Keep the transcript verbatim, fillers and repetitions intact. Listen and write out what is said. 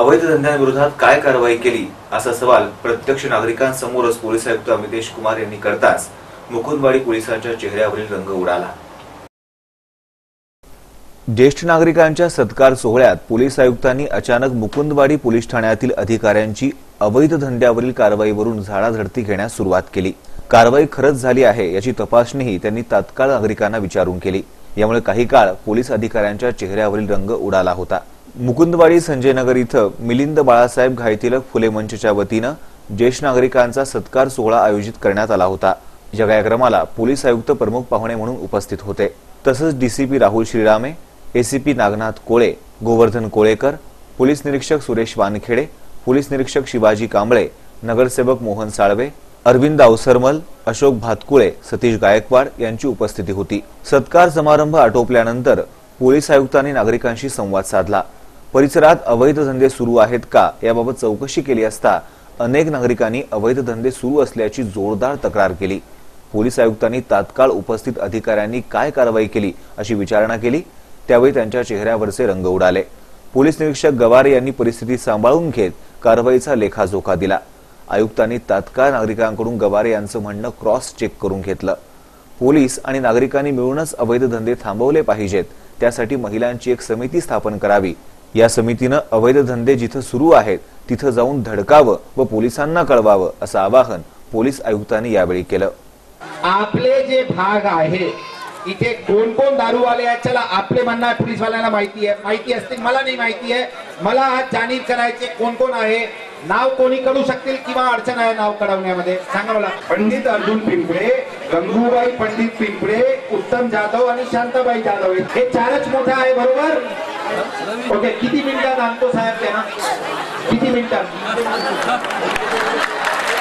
अवैध धंद्यांविरोधात काय कारवाई केली असा सवाल प्रत्यक्ष नागरिकांसमोरच पोलीस आयुक्त अमितेश कुमार यांनी करताच मुकुंदवाडी पोलिसांच्या चेहऱ्यावरील रंग उडाला। ज्येष्ठ नागरिकांच्या सत्कार सोहळ्यात पोलीस आयुक्तांनी अचानक मुकुंदवाडी पोलीस ठाण्यातील अधिकाऱ्यांची अवैध धंद्यावरील कारवाईवरून झाडाझडती घेण्यास सुरुवात केली। कारवाई खरंच झाली आहे याची तपासणीही त्यांनी तात्काळ नागरिकांना विचारून केली। यामुळे काही काळ पोलीस अधिकाऱ्यांच्या चेहऱ्यावरील रंग उडाला होता। मुकुंदवाडी संजयनगर इथं मिलिंद बाळासाहेब घाईतिलक फुले मंचच्या वतीनं ज्येष्ठ नागरिकांचा सत्कार सोहळा आयोजित करण्यात आला होता। या कार्यक्रमाला पोलीस आयुक्त प्रमुख पाहुणे म्हणून उपस्थित होते। तसंच DCP Rahul Shrirame, ACP Nagnath Kole, Govardhan Kolekar, police निरीक्षक सुरेश वानखेडे, पोलीस निरीक्षक शिवाजी कांबळे, नगरसेवक मोहन साळवे, अरविंद अवसरमल, अशोक भातकुळे, सतीश गायकवाड यांची उपस्थिती होती। सत्कार समारंभ आटोपल्यानंतर पोलीस आयुक्तांनी नागरिकांशी संवाद साधला। परिसरात अवैध धंदे सुरू आहेत का याबाबत चौकशी केली असता अनेक नागरिकांनी अवैध धंदे सुरू असल्याची जोरदार तक्रार केली। पोलीस आयुक्तांनी तात्काळ उपस्थित अधिकाऱ्यांनी काय कारवाई केली अशी विचारणा केली। त्यावेळी त्यांच्या चेहऱ्यावरचे रंग उडाले। पोलीस निरीक्षक गवारे यांनी परिस्थिती सांभाळून घेत कारवाईचा लेखाजोखा दिला। आयुक्तांनी तात्काळ नागरिकांकडून गवारे यांचं म्हणणं क्रॉस चेक करून घेतलं। पोलीस आणि नागरिकांनी मिळूनच अवैध धंदे थांबवले पाहिजेत, त्यासाठी महिलांची एक समिती स्थापन करावी। या समितीनं अवैध धंदे जिथं सुरू आहेत तिथं जाऊन धडकावं व पोलिसांना कळवावं असं आवाहन पोलीस आयुक्तांनी यावेळी केलं। आपले जे भाग आहे इथे कोण कोण दारूवाले आहेत, चला आपले म्हणणं पोलीस वाल्यांना माहिती आहे, माहिती असतील, मला नाही माहिती आहे। मला आज जाणीव करायचे कोण कोण आहे, नाव कोणी कळू शकतील किंवा अडचण आहे नाव कळवण्यामध्ये सांगा मला। पंडित अर्जुन पिंपळे, गंगूबाई पंडित पिंपळे, उत्तम जाधव आणि शांताबाई जाधव हे चारच मोठे आहे, बरोबर? ओके, किती मिनिटात आणतो साहेब त्यांना? किती मिनिटात?